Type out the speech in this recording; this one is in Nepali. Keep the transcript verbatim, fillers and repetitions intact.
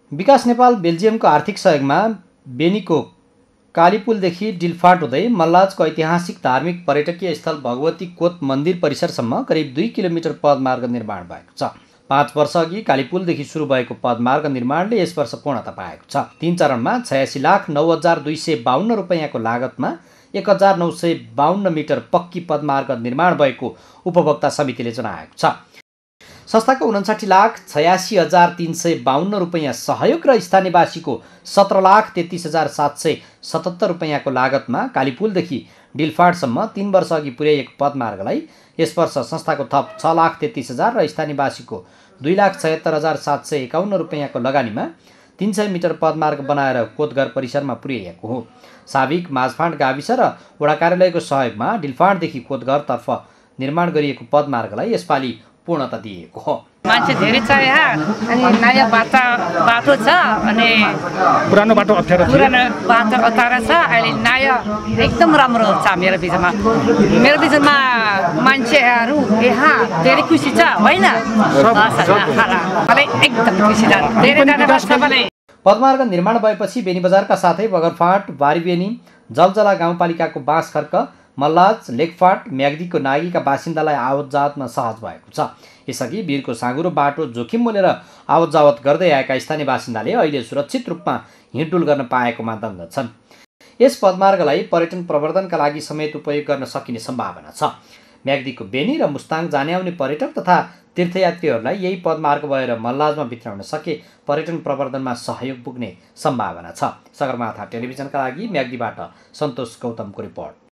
विकास नेपाल बेल्जियमको आर्थिक सहयोगमा बेनीको कालीपुलदेखि डिलफाट हुँदै मल्लाजको ऐतिहासिक धार्मिक पर्यटकीय स्थल भगवती कोत मन्दिर परिसरसम्म करिब दुई किलोमिटर पदमार्ग निर्माण भएको छ। पाँच वर्ष अघि कालीपुलदेखि सुरु भएको पदमार्ग निर्माणले यस वर्ष पूर्णता पाएको छ। तीन चरणमा छयासी लाख नौ हजार दुई सय बाहन्न रुपियाँको लागतमा एक हजार नौ सय बाहन्न मिटर पक्की पदमार्ग निर्माण भएको उपभोक्ता समितिले जनाएको छ। संस्थाको उन्साठी लाख छयासी हजार तीन सय बाहन्न रुपियाँ सहयोग र स्थानीयवासीको सत्र लाख तेत्तिस हजार सात सय सतहत्तर रुपियाँको लागतमा कालीपुलदेखि डिलफाटसम्म तीन वर्ष अघि पुर्याइएको पदमार्गलाई यस वर्ष संस्थाको थप छ लाख तेत्तिस हजार र स्थानीयवासीको दुई लाख छयत्तर हजार सात सय एकाउन्न रुपियाँको लगानीमा तीन सय मिटर पदमार्ग बनाएर कोतघर परिसरमा पुर्याइएको हो। साविक माझफाँट गाविस र वडा कार्यालयको सहयोगमा डिलफाटदेखि कोतघरतर्फ निर्माण गरिएको पदमार्गलाई यसपालि पूर्णता दिएको हो। मान्छे धेरै छ यहाँ अनि नयाँ बाटा बाटो छ अनि पुरानो बाटो अप्ठ्यारो छ। पुरानो बाटो अप्ठ्यारो छ। अहिले नयाँ एकदम राम्रो छ मेरो विषयमा मेरो विषयमा मान्छेहरू यहाँ धेरै खुसी छ होइन एकदम खुसी छ। धेरै धन्यवाद सबैलाई। पदमार्ग निर्माण भएपछि बेनी बजारका साथै बगरफाँट बारीबेनी जलजला गाउँपालिकाको बाँसखर्क मल्लाज लेकफाट म्याग्दीको नागीका बासिन्दालाई आवत जावतमा सहज भएको छ। यसअघि वीरको साँगुरो बाटो जोखिम मोलेर आवत जावत गर्दै आएका स्थानीय बासिन्दाले अहिले सुरक्षित रूपमा हिँडडुल गर्न पाएकोमा दङ्ग छन्। यस पदमार्गलाई पर्यटन प्रवर्धनका लागि समेत उपयोग गर्न सकिने सम्भावना छ। म्याग्दीको बेनी र मुस्ताङ जाने आउने पर्यटक तथा तीर्थयात्रीहरूलाई यही पदमार्ग भएर मल्लाजमा भित्राउन सके पर्यटन प्रवर्धनमा सहयोग पुग्ने सम्भावना छ। सगरमाथा टेलिभिजनका लागि म्याग्दीबाट सन्तोष गौतमको रिपोर्ट।